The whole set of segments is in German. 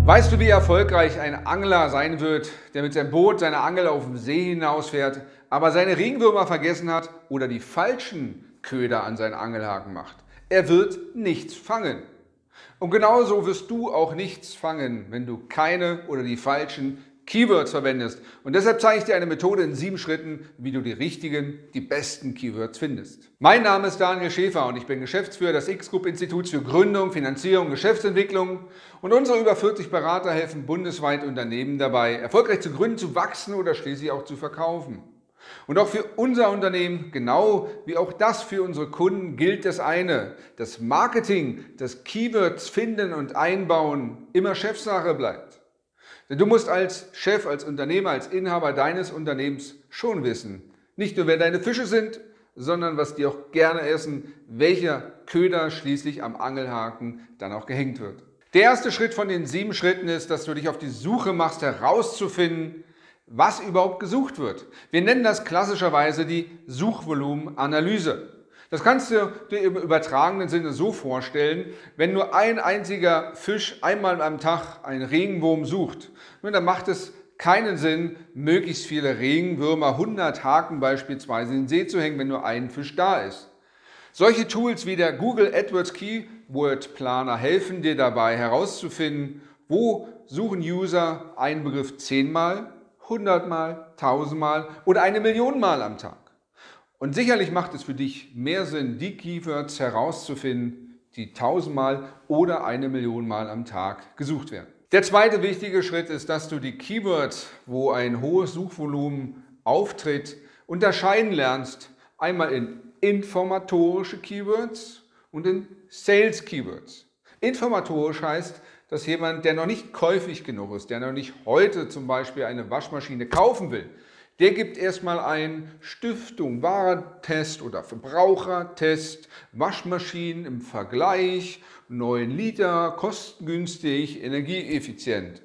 Weißt du, wie erfolgreich ein Angler sein wird, der mit seinem Boot seine Angel auf dem See hinausfährt, aber seine Regenwürmer vergessen hat oder die falschen Köder an seinen Angelhaken macht? Er wird nichts fangen. Und genauso wirst du auch nichts fangen, wenn du keine oder die falschen Keywords verwendest. Und deshalb zeige ich dir eine Methode in 7 Schritten, wie du die richtigen, die besten Keywords findest. Mein Name ist Daniel Schäfer und ich bin Geschäftsführer des X-Group-Instituts für Gründung, Finanzierung und Geschäftsentwicklung. Und unsere über 40 Berater helfen bundesweit Unternehmen dabei, erfolgreich zu gründen, zu wachsen oder schließlich auch zu verkaufen. Und auch für unser Unternehmen, genau wie auch das für unsere Kunden, gilt das eine: Das Marketing, das Keywords finden und einbauen immer Chefsache bleibt. Denn du musst als Chef, als Unternehmer, als Inhaber deines Unternehmens schon wissen, nicht nur wer deine Fische sind, sondern was die auch gerne essen, welcher Köder schließlich am Angelhaken dann auch gehängt wird. Der erste Schritt von den 7 Schritten ist, dass du dich auf die Suche machst, herauszufinden, was überhaupt gesucht wird. Wir nennen das klassischerweise die Suchvolumenanalyse. Das kannst du dir im übertragenen Sinne so vorstellen: Wenn nur ein einziger Fisch einmal am Tag einen Regenwurm sucht, dann macht es keinen Sinn, möglichst viele Regenwürmer, 100 Haken beispielsweise in den See zu hängen, wenn nur ein Fisch da ist. Solche Tools wie der Google AdWords Keyword Planner helfen dir dabei herauszufinden, wo suchen User einen Begriff 10-mal, 100-mal, 1000-mal oder 1.000.000 Mal am Tag. Und sicherlich macht es für dich mehr Sinn, die Keywords herauszufinden, die 1000-mal oder 1.000.000 Mal am Tag gesucht werden. Der zweite wichtige Schritt ist, dass du die Keywords, wo ein hohes Suchvolumen auftritt, unterscheiden lernst. Einmal in informatorische Keywords und in Sales Keywords. Informatorisch heißt, dass jemand, der noch nicht käuflich genug ist, der noch nicht heute zum Beispiel eine Waschmaschine kaufen will, der gibt erstmal ein Stiftung, Warentest oder Verbrauchertest, Waschmaschinen im Vergleich, 9 Liter, kostengünstig, energieeffizient.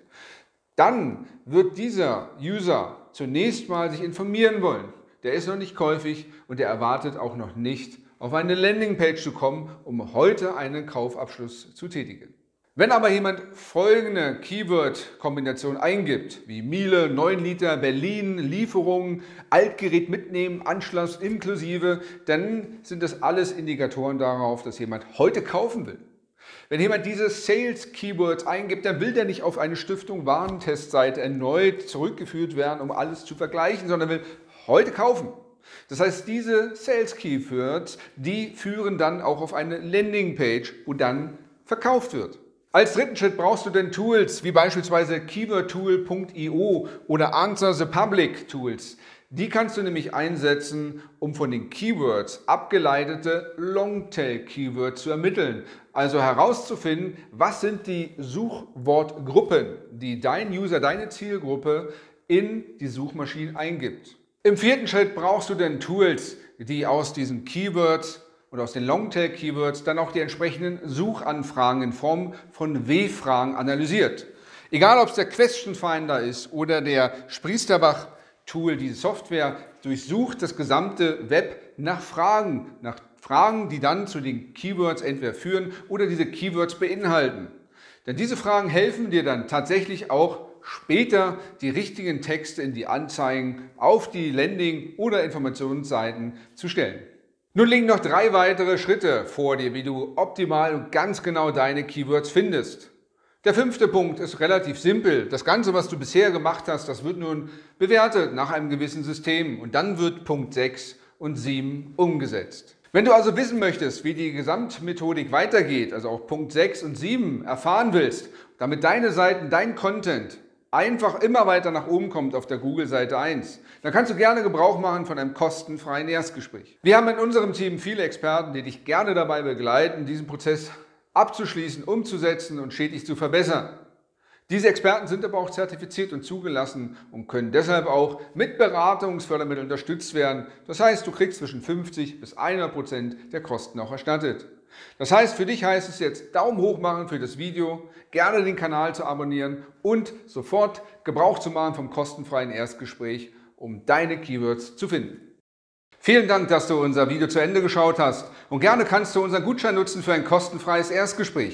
Dann wird dieser User zunächst mal sich informieren wollen. Der ist noch nicht käufig und der erwartet auch noch nicht, auf eine Landingpage zu kommen, um heute einen Kaufabschluss zu tätigen. Wenn aber jemand folgende Keyword-Kombination eingibt, wie Miele, 9 Liter, Berlin, Lieferung, Altgerät mitnehmen, Anschluss inklusive, dann sind das alles Indikatoren darauf, dass jemand heute kaufen will. Wenn jemand diese Sales-Keywords eingibt, dann will der nicht auf eine Stiftung Warentestseite erneut zurückgeführt werden, um alles zu vergleichen, sondern will heute kaufen. Das heißt, diese Sales-Keywords, die führen dann auch auf eine Landingpage, wo dann verkauft wird. Als dritten Schritt brauchst du dann Tools wie beispielsweise keywordtool.io oder Answer the Public Tools. Die kannst du nämlich einsetzen, um von den Keywords abgeleitete Longtail-Keywords zu ermitteln. Also herauszufinden, was sind die Suchwortgruppen, die dein User, deine Zielgruppe in die Suchmaschine eingibt. Im vierten Schritt brauchst du dann Tools, die aus diesen Keywords und aus den Longtail-Keywords dann auch die entsprechenden Suchanfragen in Form von W-Fragen analysiert. Egal, ob es der Question Finder ist oder der Spriesterbach-Tool, diese Software durchsucht das gesamte Web nach Fragen, die dann zu den Keywords entweder führen oder diese Keywords beinhalten. Denn diese Fragen helfen dir dann tatsächlich auch später die richtigen Texte in die Anzeigen auf die Landing- oder Informationsseiten zu stellen. Nun liegen noch 3 weitere Schritte vor dir, wie du optimal und ganz genau deine Keywords findest. Der 5. Punkt ist relativ simpel. Das Ganze, was du bisher gemacht hast, das wird nun bewertet nach einem gewissen System und dann wird Punkt 6 und 7 umgesetzt. Wenn du also wissen möchtest, wie die Gesamtmethodik weitergeht, also auch Punkt 6 und 7 erfahren willst, damit deine Seiten, dein Content einfach immer weiter nach oben kommt auf der Google-Seite 1, dann kannst du gerne Gebrauch machen von einem kostenfreien Erstgespräch. Wir haben in unserem Team viele Experten, die dich gerne dabei begleiten, diesen Prozess abzuschließen, umzusetzen und stetig zu verbessern. Diese Experten sind aber auch zertifiziert und zugelassen und können deshalb auch mit Beratungsfördermitteln unterstützt werden. Das heißt, du kriegst zwischen 50 bis 100% der Kosten auch erstattet. Das heißt, für dich heißt es jetzt Daumen hoch machen für das Video, gerne den Kanal zu abonnieren und sofort Gebrauch zu machen vom kostenfreien Erstgespräch, um deine Keywords zu finden. Vielen Dank, dass du unser Video zu Ende geschaut hast und gerne kannst du unseren Gutschein nutzen für ein kostenfreies Erstgespräch.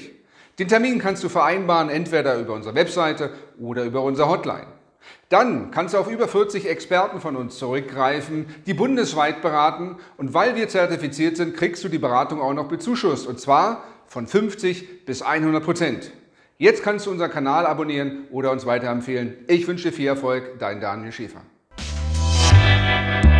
Den Termin kannst du vereinbaren, entweder über unsere Webseite oder über unsere Hotline. Dann kannst du auf über 40 Experten von uns zurückgreifen, die bundesweit beraten, und weil wir zertifiziert sind, kriegst du die Beratung auch noch bezuschusst, und zwar von 50 bis 100%. Jetzt kannst du unseren Kanal abonnieren oder uns weiterempfehlen. Ich wünsche dir viel Erfolg, dein Daniel Schäfer.